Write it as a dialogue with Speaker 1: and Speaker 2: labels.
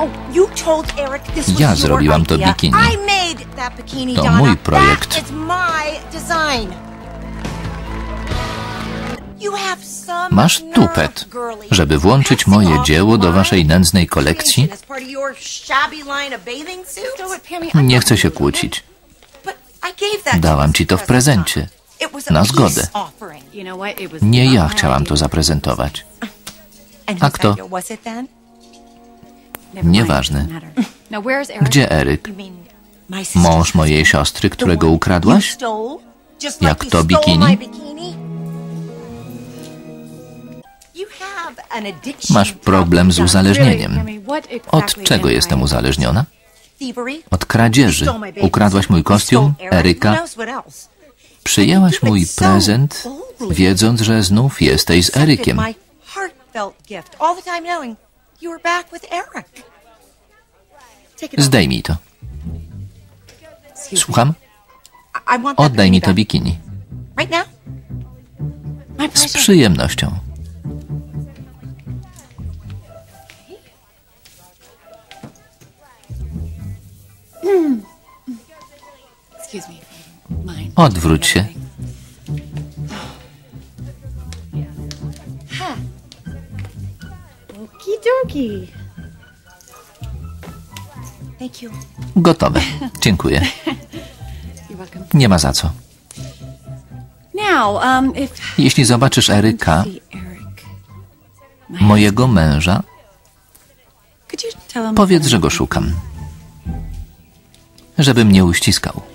Speaker 1: Ja zrobiłam to bikini. To mój projekt. Masz tupet, żeby włączyć moje dzieło do waszej nędznej kolekcji? Nie chcę się kłócić. Dałam ci to w prezencie. Na zgodę. Nie ja chciałam to zaprezentować. A kto? Nieważne. Gdzie Eryk? Mąż mojej siostry, którego ukradłaś? Jak to bikini? Masz problem z uzależnieniem. Od czego jestem uzależniona? Od kradzieży. Ukradłaś mój kostium, Eryka. Przyjęłaś mój prezent, wiedząc, że znów jesteś z Erykiem. Zdejmij to. Słucham? Oddaj mi to bikini. Z przyjemnością. Odwróć się. Gotowe. Dziękuję. Nie ma za co. Jeśli zobaczysz Eryka, mojego męża, powiedz, że go szukam. Żeby mnie uściskał.